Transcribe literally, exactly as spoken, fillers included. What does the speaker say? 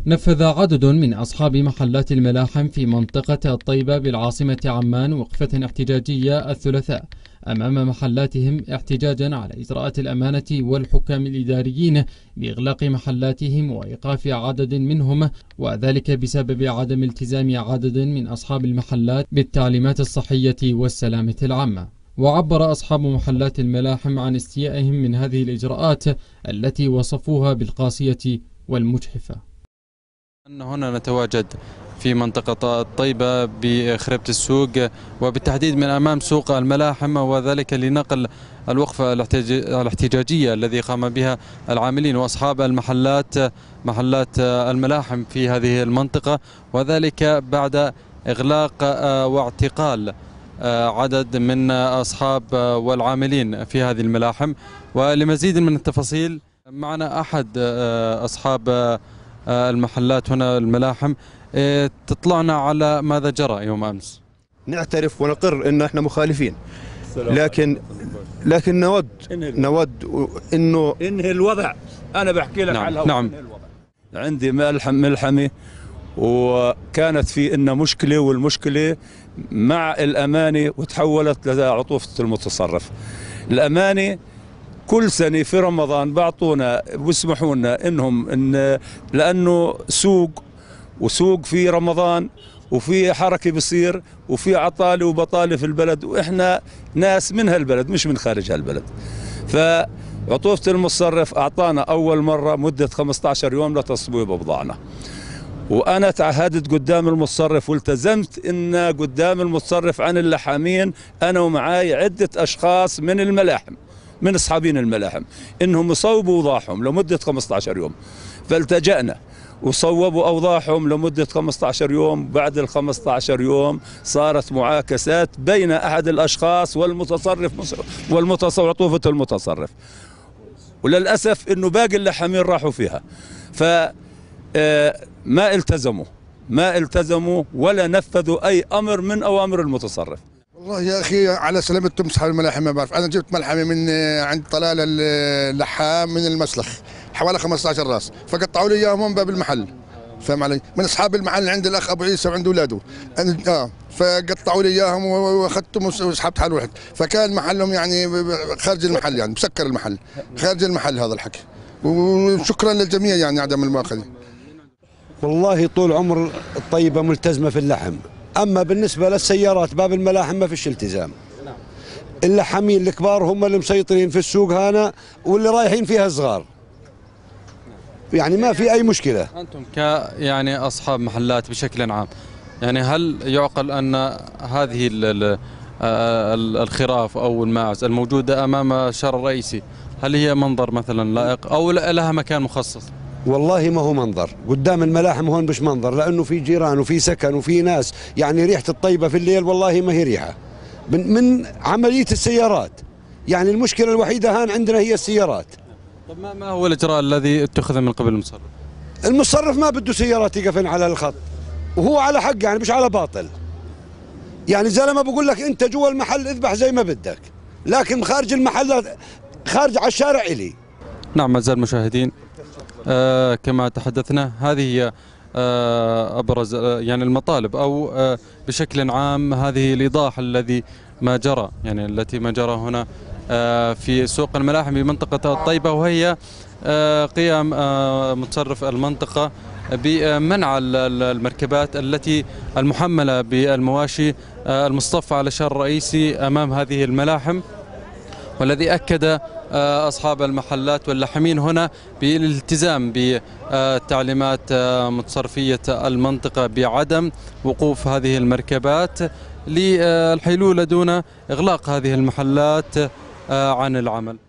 نفذ عدد من أصحاب محلات الملاحم في منطقة الطيبة بالعاصمة عمان وقفة احتجاجية الثلاثاء أمام محلاتهم احتجاجا على إجراءات الأمانة والحكام الإداريين بإغلاق محلاتهم وإيقاف عدد منهم، وذلك بسبب عدم التزام عدد من أصحاب المحلات بالتعليمات الصحية والسلامة العامة. وعبر أصحاب محلات الملاحم عن استيائهم من هذه الإجراءات التي وصفوها بالقاسية والمجحفة. هنا نتواجد في منطقة الطيبة بخريبة السوق وبالتحديد من أمام سوق الملاحم، وذلك لنقل الوقفة الاحتجاجية الذي قام بها العاملين وأصحاب المحلات محلات الملاحم في هذه المنطقة، وذلك بعد إغلاق واعتقال عدد من أصحاب والعاملين في هذه الملاحم. ولمزيد من التفاصيل معنا أحد أصحاب المحلات هنا الملاحم. تطلعنا على ماذا جرى يوم أمس؟ نعترف ونقر إنه إحنا مخالفين، لكن لكن نود نود إنه إنهي الوضع. أنا بحكي لك نعم على نعم. عندي ملحم ملحمة وكانت في إنه مشكلة، والمشكلة مع الأمانة وتحولت لعطوفة المتصرف. الأمانة كل سنة في رمضان بعطونا بيسمحوا لنا انهم إن لانه سوق وسوق في رمضان وفي حركة بصير وفي عطالة وبطالة في البلد، واحنا ناس من هالبلد مش من خارج هالبلد. فعطوفة المتصرف اعطانا اول مرة مدة خمسة عشر يوم لتصويب بضاعنا، وانا تعهدت قدام المتصرف والتزمت ان قدام المتصرف عن اللحامين انا ومعاي عدة اشخاص من الملاحم من اصحابين الملاحم انهم يصوبوا اوضاعهم لمده خمسة عشر يوم، فالتجأنا وصوبوا اوضاعهم لمده خمسة عشر يوم. بعد ال خمسة عشر يوم صارت معاكسات بين احد الاشخاص والمتصرف والمتصرف عطوفة المتصرف، وللاسف انه باقي اللحامين راحوا فيها، ف ما التزموا ما التزموا ولا نفذوا اي امر من اوامر المتصرف. والله يا اخي على سلامتكم اصحاب الملاحم ما بعرف. انا جبت ملحمه من عند طلال اللحام من المسلخ حوالي خمسة عشر راس، فقطعوا لي اياهم من باب المحل، فاهم علي؟ من اصحاب المحل عند الاخ ابو عيسى وعند اولاده اه فقطعوا لي اياهم واخذتهم وسحبت حال واحد، فكان محلهم يعني خارج المحل، يعني مسكر المحل خارج المحل هذا الحكي. وشكرا للجميع يعني عدم المؤاخذه. والله طول عمر الطيبه ملتزمه في اللحم، اما بالنسبه للسيارات باب الملاحم ما فيش التزام. اللحامين الكبار هم اللي مسيطرين في السوق هنا، واللي رايحين فيها صغار، يعني ما في اي مشكله. انتم ك يعني اصحاب محلات بشكل عام، يعني هل يعقل ان هذه ال ال الخراف او الماعز الموجوده امام الشارع الرئيسي هل هي منظر مثلا لائق او لها مكان مخصص؟ والله ما هو منظر قدام الملاحم هون، مش منظر، لانه في جيران وفي سكن وفي ناس، يعني ريحه الطيبه في الليل والله ما هي ريحه من, من عمليه السيارات. يعني المشكله الوحيده هان عندنا هي السيارات. طب ما, ما هو الاجراء الذي اتخذ من قبل المصرف؟ المصرف ما بده سيارات يقفن على الخط، وهو على حق يعني مش على باطل. يعني زلمه بقول لك انت جوا المحل اذبح زي ما بدك، لكن خارج المحل خارج على الشارع الي. نعم أعزائي المشاهدين، آه كما تحدثنا هذه هي آه أبرز آه يعني المطالب أو آه بشكل عام هذه الإيضاح الذي ما جرى، يعني التي ما جرى هنا آه في سوق الملاحم بمنطقة الطيبة، وهي آه قيام آه متصرف المنطقة بمنع المركبات التي المحملة بالمواشي آه المصطفى على الشارع الرئيسي أمام هذه الملاحم، والذي أكد أصحاب المحلات واللاحمين هنا بالالتزام بتعليمات متصرفية المنطقة بعدم وقوف هذه المركبات للحيلولة دون إغلاق هذه المحلات عن العمل.